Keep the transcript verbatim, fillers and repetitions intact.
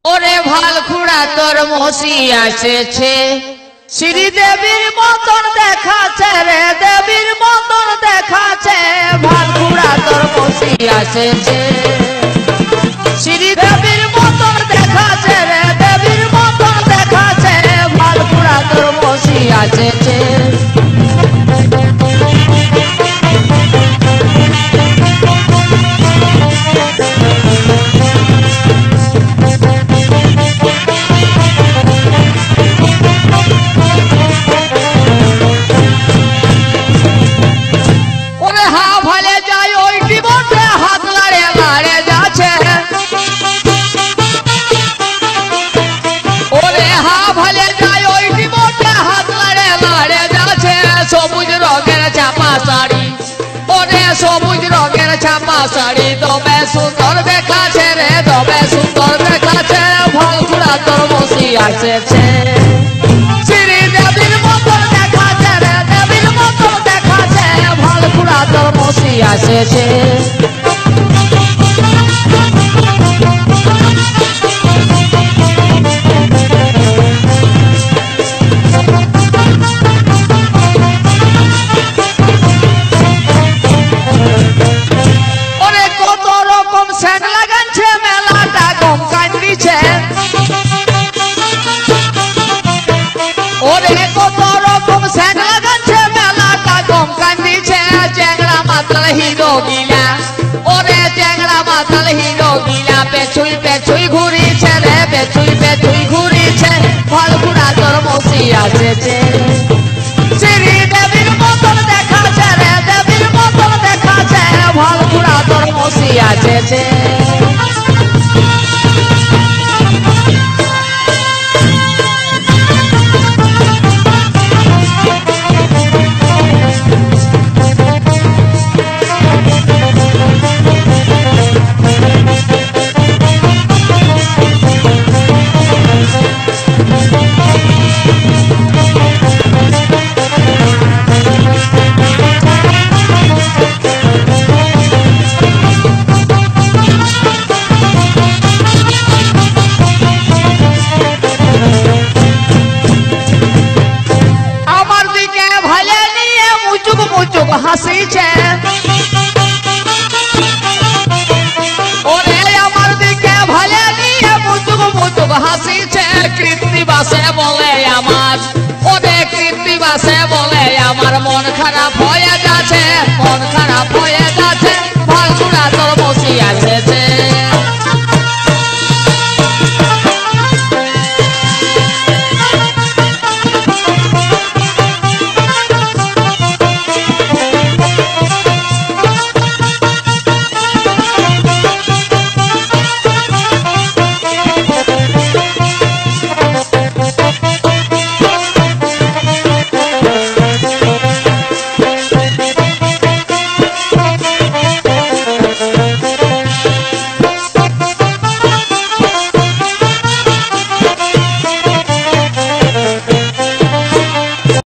ওরে ভালখুড়া তোর মসি আসেছে শ্রীদেবীর মতন দেখাচ্ছে রে দেবীর মতন দেখাচ্ছে ভালখুড়া তোর মসি আসেছে শ্রীদেবীর মতন দেখাচ্ছে রে দেবীর মতন দেখাচ্ছে ভালখুড়া তোর মসি আসেছে সবুজ রঙের ছাপা শাড়ি তবে সুন্দর দেখাচ্ছে রে তবে সুন্দর দেখাচ্ছে ভালখুড়া তোর মসি আসেছে শ্রীদেবীর মতন দেখাচ্ছে রে দেবীর মতন দেখাচ্ছে ভালখুড়া তোর মসি আসেছে হিরো গিলা ওরে চ্যাংড়া মাতাল হিরো গিলা পেছুই পেছুই ঘুরিছে রে পেছুই পেছুই ঘুরিছে ভালখুড়া তোর মসি আসেছে শ্রীদেবীর মতন দেখাচ্ছে রে দেবীর মতন দেখাচ্ছে ভালখুড়া তোর মসি আসেছে হাসিছে ওরে আমার দিকে ভালে নিয়ে মুচুক মুচুক হাসিছে কৃত্তিবাসে বলে আমার ওরে কৃত্তিবাসে বলে আমার মন খারাপ হয়ে যাচ্ছে মন খারাপ